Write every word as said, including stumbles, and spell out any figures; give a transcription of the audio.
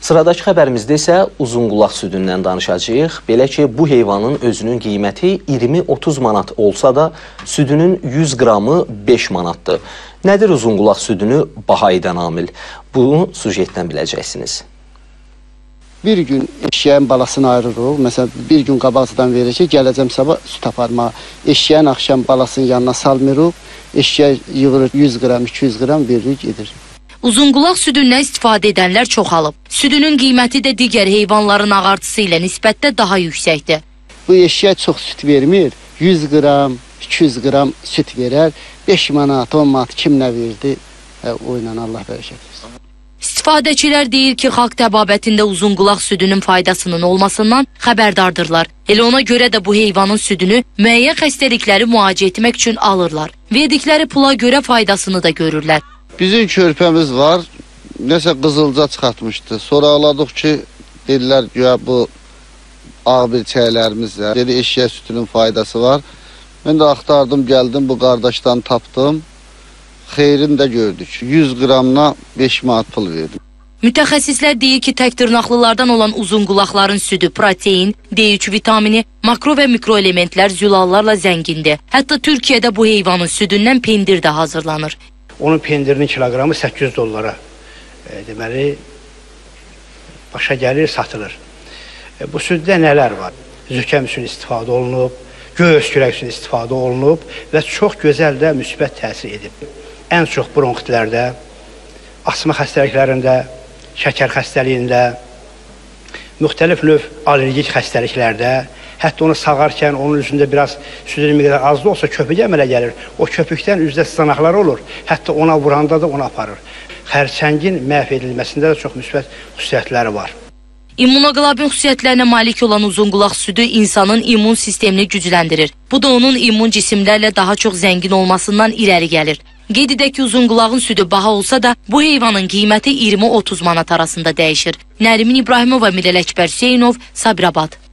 Sıradakı xəbərimizdə isə uzunqulaq südündən danışacağıq. Belə ki, bu heyvanın özünün qiyməti iyirmi otuz manat olsa da, südünün yüz qramı beş manatdır. Nədir uzunqulaq südünü baha edən amil? Bunu sujetdən biləcəksiniz. Bir gün eşeğin balasını ayırırıq. Məsələn, bir gün qabaqcadan verəcək, gələcəm sabah süt aparmağa. Eşeğin axşam balasının yanına salmırıq. Eşeğe yığırıq yüz qram, iki yüz qram veririk, gedir. Uzunqulaq südündən istifadə edənlər çoxalıb. Südünün qiyməti də digər heyvanların ağartısı ilə nisbətdə daha yüksəkdir. Bu eşeğe çox süt vermir. yüz qram, iki yüz qram süt verər. beş manat, on manat kim nə verdi? Hə, o ilə Allah bərəkət versin. İstifadəçilər deyir ki, xalq təbabətində uzunqulaq südünün faydasının olmasından xəbərdardırlar. Elə ona görə də bu heyvanın südünü müəyyən xəstəlikləri müalicə etmək üçün alırlar. Verdikləri pula görə faydasını da görürlər. Bizim körpəmiz var, nəsə qızılca çıxartmışdı. Sonra ağladıq ki, dedilər ya bu ağ bir çəylərimizlə. Dedi eşeğe sütünün faydası var. Mən də axtardım, gəldim, bu qardaşdan tapdım. Xeyrini də gördük. yüz qramına beş manat pul verdim. Mütəxəssislər deyir ki, tək dırnaqlılardan olan uzunqulaqların südü protein, D üç vitamini, makro və mikro elementlər, zülallarla zəngindir. Hətta Türkiyədə bu heyvanın südündən pendir də hazırlanır. Onun pendirinin kiloqramı səkkiz yüz dollara e, deməli başa gəlir, satılır. E, bu süddə nələr var? Zükəm üçün istifadə olunub, göğüs kürək üçün istifadə olunub və çox gözəl də müsbət təsir edib. Ən çox bronxitlərdə, asma xəstəliklərində, şəkər xəstəliyində, müxtəlif növ allergik xəstəliklərdə, hətta onu sağarkən onun üzündə biraz südün miqdarı az da olsa köpük əmələ gəlir. O köpükdən üzdə sızanaqlar olur. Hətta ona vuranda da onu aparır. Xərçəngin məhv edilməsində də çox müsbət xüsusiyyətləri var. İmmunoqlobin xüsusiyyətlərinə malik olan uzunqulaq südü insanın immun sistemini gücləndirir. Bu da onun immun cisimlərlə daha çox zəngin olmasından irəli gəlir. Qeyd edək ki, uzunqulağın südü baha olsa da, bu heyvanın qiyməti iyirmi otuz manat arasında dəyişir. Nərimin İbrahimova, Mirəl Əkbər Hüseynov, Sabirabad.